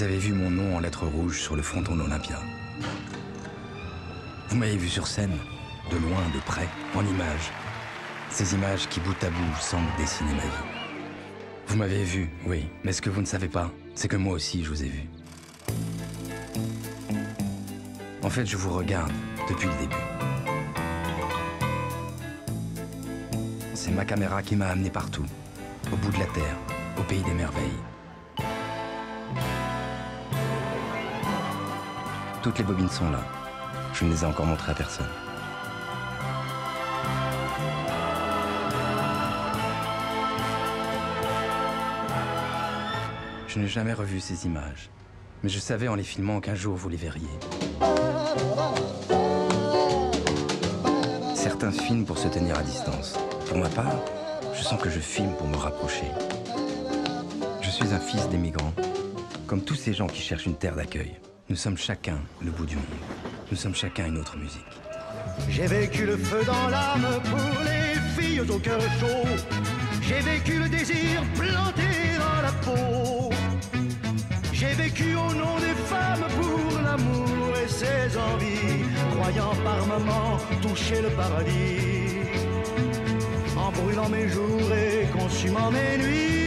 Vous avez vu mon nom en lettres rouges sur le fronton de l'Olympia. Vous m'avez vu sur scène, de loin, de près, en images. Ces images qui, bout à bout, semblent dessiner ma vie. Vous m'avez vu, oui, mais ce que vous ne savez pas, c'est que moi aussi, je vous ai vu. En fait, je vous regarde depuis le début. C'est ma caméra qui m'a amené partout, au bout de la terre, au pays des merveilles. Toutes les bobines sont là. Je ne les ai encore montrées à personne. Je n'ai jamais revu ces images, mais je savais en les filmant qu'un jour vous les verriez. Certains filment pour se tenir à distance. Pour ma part, je sens que je filme pour me rapprocher. Je suis un fils d'émigrants, comme tous ces gens qui cherchent une terre d'accueil. Nous sommes chacun le bout du monde. Nous sommes chacun une autre musique. J'ai vécu le feu dans l'âme pour les filles au cœur chaud. J'ai vécu le désir planté dans la peau. J'ai vécu au nom des femmes pour l'amour et ses envies, croyant par moments toucher le paradis. En brûlant mes jours et consumant mes nuits,